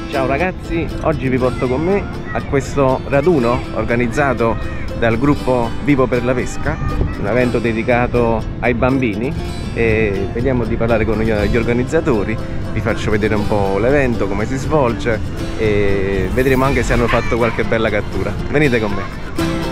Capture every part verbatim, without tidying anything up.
Ciao ragazzi, oggi vi porto con me a questo raduno organizzato dal gruppo Vivo per la Pesca, un evento dedicato ai bambini, e vediamo di parlare con gli organizzatori. Vi faccio vedere un po' l'evento, come si svolge, e vedremo anche se hanno fatto qualche bella cattura. Venite con me.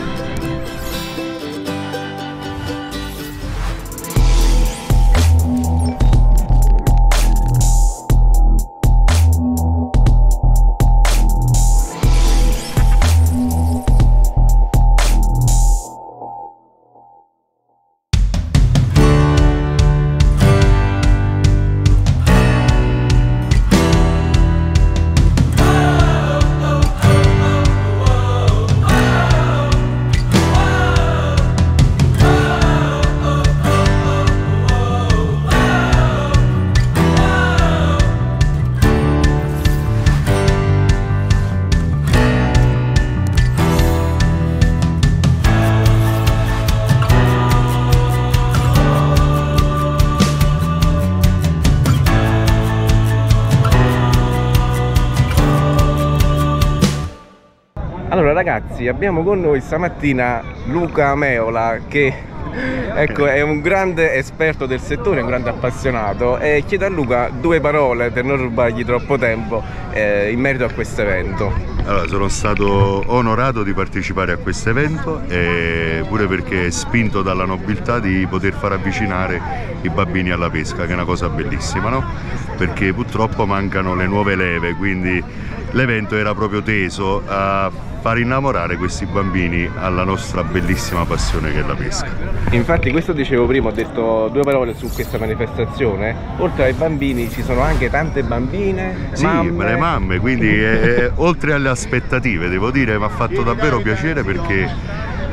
Allora ragazzi, abbiamo con noi stamattina Luca Meola, che ecco, è un grande esperto del settore, un grande appassionato, e chiedo a Luca due parole per non rubargli troppo tempo eh, in merito a questo evento. Allora, sono stato onorato di partecipare a questo evento, e pure perché spinto dalla nobiltà di poter far avvicinare i bambini alla pesca, che è una cosa bellissima, no? Perché purtroppo mancano le nuove leve, quindi l'evento era proprio teso a far innamorare questi bambini alla nostra bellissima passione che è la pesca. Infatti questo dicevo prima, ho detto due parole su questa manifestazione. Oltre ai bambini ci sono anche tante bambine, sì, mamme. le mamme, quindi eh, oltre alle aspettative, devo dire, mi ha fatto davvero piacere perché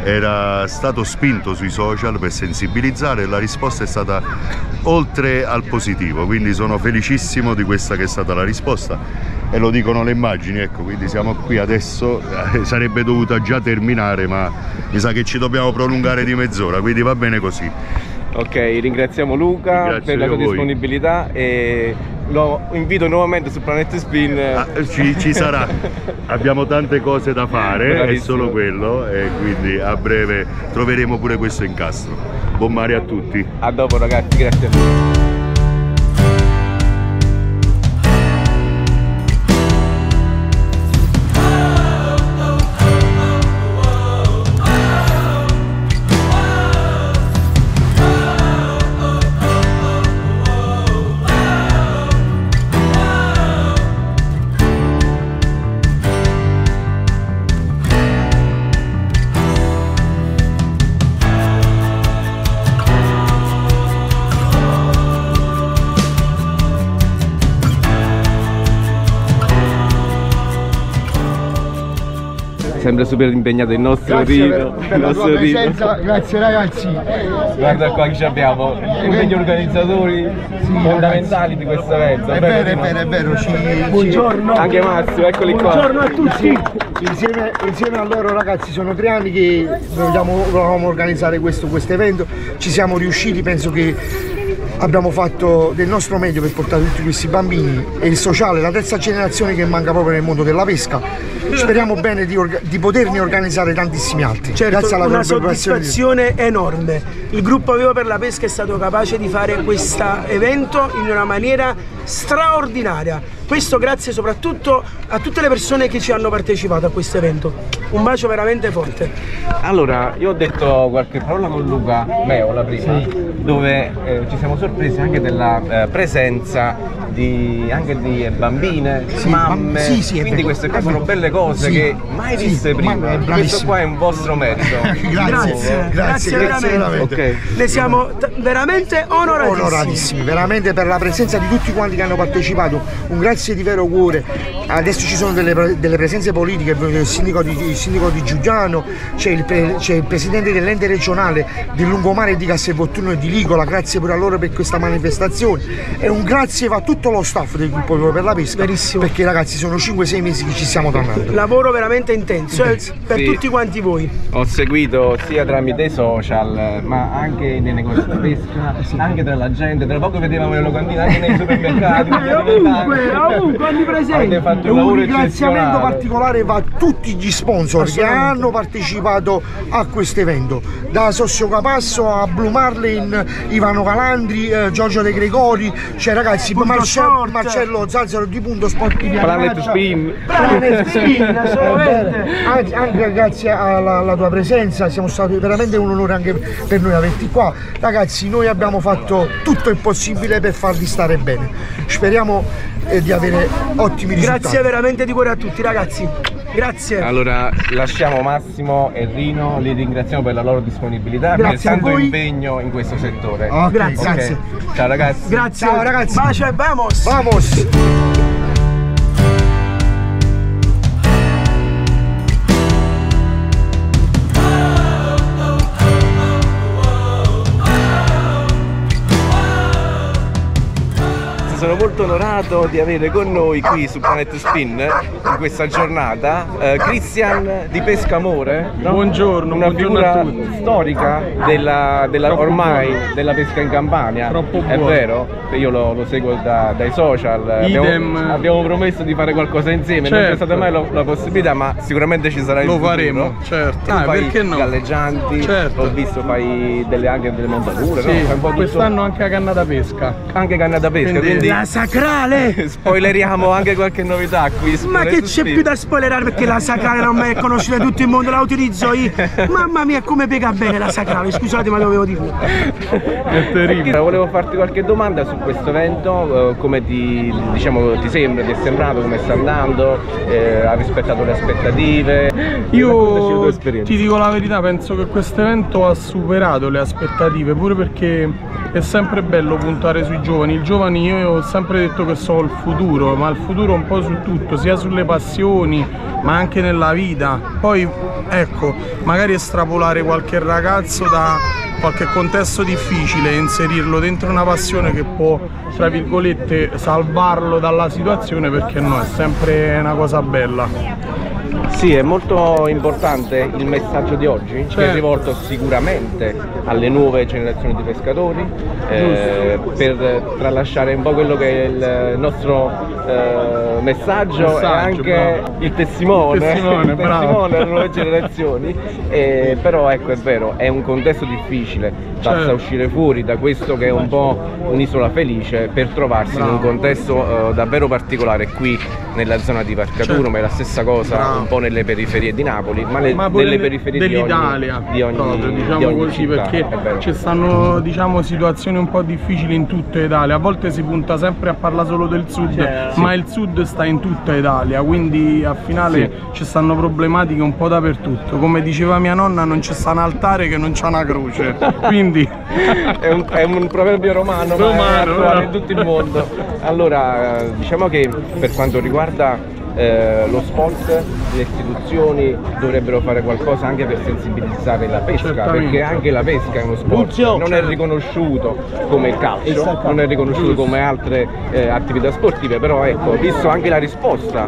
era stato spinto sui social per sensibilizzare e la risposta è stata oltre al positivo, quindi sono felicissimo di questa che è stata la risposta, e lo dicono le immagini, ecco, quindi siamo qui adesso, eh, sarebbe dovuta già terminare, ma mi sa che ci dobbiamo prolungare di mezz'ora, quindi va bene così. Ok, ringraziamo Luca Ringrazio per la sua disponibilità e lo invito nuovamente su Planet Spin. Ah, ci, ci sarà, abbiamo tante cose da fare, Bravissimo. È solo quello, e quindi a breve troveremo pure questo incastro. Buon mare a tutti. A dopo ragazzi, grazie a tutti. Sempre super impegnato il nostro Grazie Rino, per, per la tua presenza, grazie ragazzi. Guarda qua che abbiamo uno degli organizzatori sì, fondamentali di questo evento. È vero, è vero, è vero. Ci, Buongiorno. Ci... Anche Massimo, eccoli qua. Buongiorno a tutti. Insieme, insieme a loro ragazzi, sono tre anni che vogliamo, volevamo organizzare questo, questo evento, ci siamo riusciti, penso che abbiamo fatto del nostro meglio per portare tutti questi bambini e il sociale, la terza generazione che manca proprio nel mondo della pesca. Speriamo bene di, di poterne organizzare tantissimi altri. Certo, grazie alla una soddisfazione enorme. Il gruppo Vivo per la Pesca è stato capace di fare questo evento in una maniera straordinaria. Questo grazie soprattutto a tutte le persone che ci hanno partecipato a questo evento. Un bacio veramente forte. Allora, io ho detto qualche parola con Luca Meola prima, sì. dove eh, ci siamo sorpresi anche della eh, presenza di, anche di bambine, sì, mamme, sì, sì, quindi queste qua sono belle cose sì, che mai viste sì, prima. Questo qua è un vostro merito. grazie, grazie, grazie, grazie veramente. Okay. Ne siamo veramente onoratissimi. onoratissimi, veramente per la presenza di tutti quanti che hanno partecipato. Un grazie di vero cuore. Adesso ci sono delle, delle presenze politiche, il sindaco di, il sindaco di Giugiano, c'è il, il presidente dell'ente regionale del lungomare di Castelvolturno e di Ligola, grazie pure a loro per questa manifestazione, e un grazie va a tutti tutto lo staff del gruppo Vivo per la Pesca. Verissimo. Perché ragazzi sono cinque sei mesi che ci stiamo tornando. Lavoro veramente intenso, eh, per Sì. tutti quanti voi. Ho seguito sia tramite i social, ma anche nei negozi di pesca, anche tra la gente, tra poco vedevamo le locandine anche nei supermercati. ovunque, ovunque, ogni presente. Avete fatto E un un lavoro ringraziamento eccezionale. particolare va a tutti gli sponsor che Assolutamente. hanno partecipato a questo evento, da Sossio Capasso a Blue Marlin, Ivano Calandri, eh, Giorgio De Gregori, cioè ragazzi Punto Marcello, Sport. Marcello Zanzaro di Punto Sport di Planet Pianaccia. Spin. Planet Spin, assolutamente. Anche, anche grazie alla, alla tua presenza, siamo stati veramente un onore anche per noi averti qua. Ragazzi, noi abbiamo fatto tutto il possibile per farvi stare bene. Speriamo eh, di avere ottimi risultati. Grazie veramente di cuore a tutti ragazzi. Grazie. Allora lasciamo Massimo e Rino, li ringraziamo per la loro disponibilità, Grazie per il tanto a voi. impegno in questo settore. Ok, Grazie. Ok? grazie. Ciao ragazzi. Grazie. Ciao, ragazzi. Bacio e vamos. Vamos! Sono molto onorato di avere con noi qui su Planet Spin in questa giornata eh, Christian di Pesca Amore, no? Buongiorno, una buongiorno figura a tutti. storica della, della- Troppo ormai buono. della pesca in Campania. Troppo è buono. vero? Io lo, lo seguo da- dai social. Abbiamo, Idem. abbiamo promesso di fare qualcosa insieme, non c'è Certo. stata mai la, la possibilità, ma sicuramente ci sarà il Lo futuro. faremo, certo. Tu Ah, fai perché no? galleggianti, Certo. ho visto fai delle, anche delle montature, Sì, no? Fai un po' tutto- quest'anno anche a canna da pesca. anche canna da pesca, Quindi- quindi La sacrale. spoileriamo anche qualche novità qui su Ma che Planet c'è Spin. più da spoilerare perché la sacrale non è conosciuta da tutto il mondo, la utilizzo io. Mamma mia come piega bene la sacrale, scusate ma dovevo dirlo. È terribile. Volevo farti qualche domanda su questo evento, eh, come ti, diciamo, ti sembra, ti è sembrato, come sta andando, eh, ha rispettato le aspettative? Raccontaci la tua Io esperienza. ti dico la verità, penso che questo evento ha superato le aspettative, pure perché è sempre bello puntare sui giovani. I giovani, io ho sempre detto che sono il futuro, ma il futuro un po' su tutto, sia sulle passioni, ma anche nella vita. Poi, ecco, magari estrapolare qualche ragazzo da qualche contesto difficile e inserirlo dentro una passione che può, tra virgolette, salvarlo dalla situazione, perché no, è sempre una cosa bella. Sì, è molto importante il messaggio di oggi, che è Certo. rivolto sicuramente alle nuove generazioni di pescatori, eh, per tralasciare un po' quello che è il nostro eh, messaggio, Messaggio, e anche bravo. il testimone, Il testimone, il bravo. testimone alle nuove generazioni. Eh, però ecco, è vero, è un contesto difficile, basta Certo. uscire fuori da questo che è un po' un'isola felice per trovarsi in un Bravo. contesto eh, davvero particolare qui nella zona di Parcaturo, Certo. ma è la stessa cosa Bravo. un po' nelle periferie di Napoli, ma, le- Ma pure nelle ne- periferie di ogni, dell'Italia, di ogni, proprio, di diciamo ogni così, città, perché è vero. ci stanno, diciamo, situazioni un po' difficili in tutta Italia. A volte si punta sempre a parlare solo del sud, Certo. ma il sud sta in tutta Italia, quindi a finale Sì. ci stanno problematiche un po' dappertutto. Come diceva mia nonna, non c'è sta un altare che non c'ha una croce, quindi È un, è un proverbio romano, ma è Romano, attuale no? in tutto il mondo. Allora, eh, diciamo che per quanto riguarda eh, lo sport, le istituzioni dovrebbero fare qualcosa anche per sensibilizzare la pesca, Certamente. perché anche la pesca è uno sport, non è riconosciuto come il calcio, non è riconosciuto come altre eh, attività sportive, però ecco, visto anche la risposta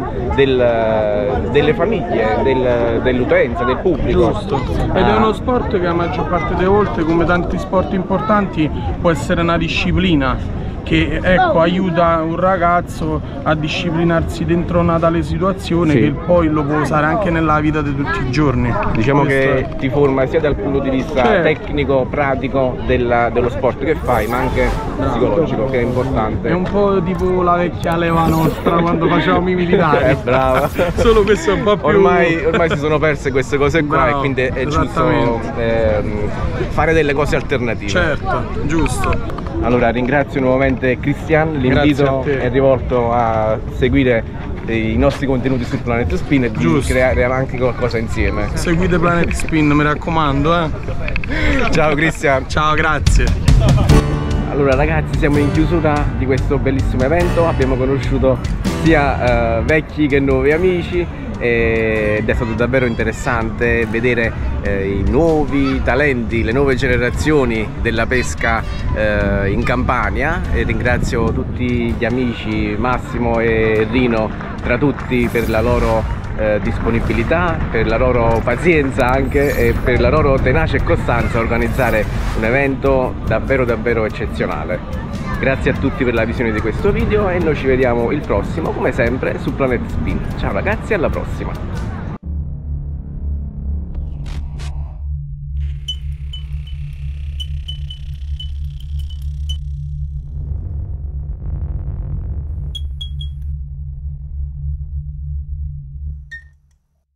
del- delle famiglie, del- dell'utenza, del pubblico. giusto. Ed è uno sport che la maggior parte delle volte, come tanti sport importanti, può essere una disciplina che, ecco, aiuta un ragazzo a disciplinarsi dentro una tale situazione, Sì. che poi lo può usare anche nella vita di tutti i giorni. Diciamo Questo che è. ti forma sia dal punto di vista Certo. tecnico, pratico della- dello sport che fai, ma anche psicologico, che è importante. È un po' tipo la vecchia leva nostra quando facevamo i militari. Eh, brava. Solo questo è un po' più... Ormai, ormai si sono perse queste cose qua, Bravo, e quindi è giusto esattamente. ehm, fare delle cose alternative. Certo, giusto. Allora ringrazio nuovamente Christian, Grazie l'invito a te. è rivolto a seguire i nostri contenuti su Planet Spin e di Giusto. creare anche qualcosa insieme. Seguite Planet Spin, mi raccomando, eh. Ciao Christian! Ciao, grazie. Allora ragazzi, siamo in chiusura di questo bellissimo evento, abbiamo conosciuto sia eh, vecchi che nuovi amici, ed è stato davvero interessante vedere eh, i nuovi talenti, le nuove generazioni della pesca eh, in Campania, e ringrazio tutti gli amici Massimo e Rino tra tutti per la loro Eh, disponibilità, per la loro pazienza anche e per la loro tenacia e costanza a organizzare un evento davvero davvero eccezionale. Grazie a tutti per la visione di questo video e noi ci vediamo il prossimo come sempre su Planet Spin. Ciao ragazzi, alla prossima!